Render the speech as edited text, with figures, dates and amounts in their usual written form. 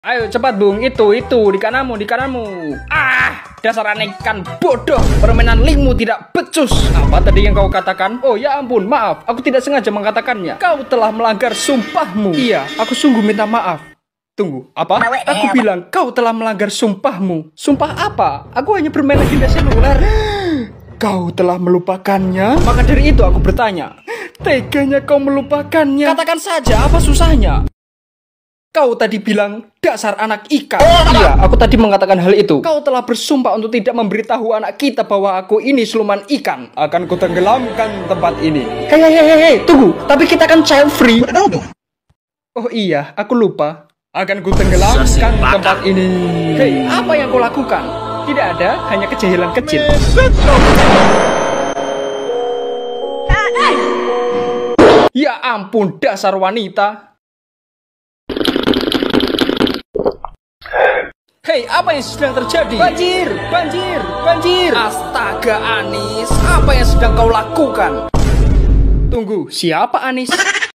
Ayo cepat Bung, itu di kananmu, di kananmu. Dasar aneh ikan bodoh, permainan linkmu tidak becus. Apa tadi yang kau katakan? Oh ya ampun, maaf, aku tidak sengaja mengatakannya. Kau telah melanggar sumpahmu. Iya, aku sungguh minta maaf. Tunggu, apa? Aku bilang kau telah melanggar sumpahmu. Sumpah apa? Aku hanya bermain agenda seluler. Kau telah melupakannya? Maka dari itu aku bertanya, teganya kau melupakannya? Katakan saja, apa susahnya? Kau tadi bilang, dasar anak ikan. Iya, aku tadi mengatakan hal itu. Kau telah bersumpah untuk tidak memberitahu anak kita bahwa aku ini siluman ikan. Akan kutenggelamkan tempat ini. Hei, tunggu. Tapi kita kan child free. Oh iya, aku lupa. Akan kutenggelamkan tempat ini. Hei, apa yang kau lakukan? Tidak ada, hanya kejahilan kecil. Ya ampun, dasar wanita. Hei, apa yang sedang terjadi? Banjir. Astaga, Anis, apa yang sedang kau lakukan? Tunggu, siapa Anis?